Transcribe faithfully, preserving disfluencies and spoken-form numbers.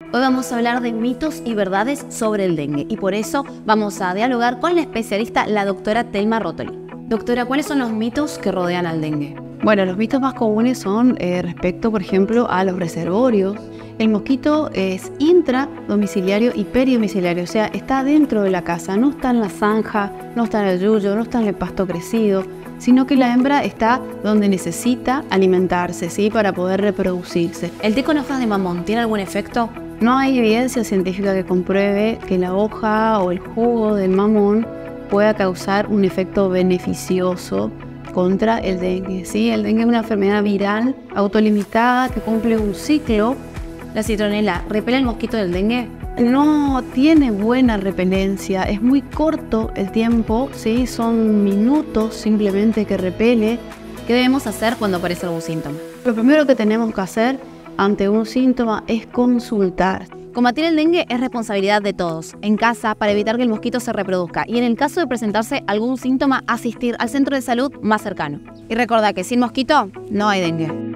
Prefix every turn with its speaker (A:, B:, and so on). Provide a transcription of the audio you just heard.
A: Hoy vamos a hablar de mitos y verdades sobre el dengue y por eso vamos a dialogar con la especialista, la doctora Telma Rótoli. Doctora, ¿cuáles son los mitos que rodean al dengue?
B: Bueno, los mitos más comunes son eh, respecto, por ejemplo, a los reservorios. El mosquito es intradomiciliario y peridomiciliario, o sea, está dentro de la casa, no está en la zanja, no está en el yuyo, no está en el pasto crecido, sino que la hembra está donde necesita alimentarse, ¿sí? Para poder reproducirse.
A: ¿El té con hojas de mamón tiene algún efecto?
B: No hay evidencia científica que compruebe que la hoja o el jugo del mamón pueda causar un efecto beneficioso contra el dengue, ¿sí? El dengue es una enfermedad viral autolimitada que cumple un ciclo.
A: ¿La citronela repele el mosquito del dengue?
B: No tiene buena repelencia, es muy corto el tiempo, ¿sí? Son minutos simplemente que repele.
A: ¿Qué debemos hacer cuando aparece algún síntoma?
B: Lo primero que tenemos que hacer ante un síntoma es consultar.
A: Combatir el dengue es responsabilidad de todos, en casa, para evitar que el mosquito se reproduzca y en el caso de presentarse algún síntoma, asistir al centro de salud más cercano. Y recuerda que sin mosquito no hay dengue.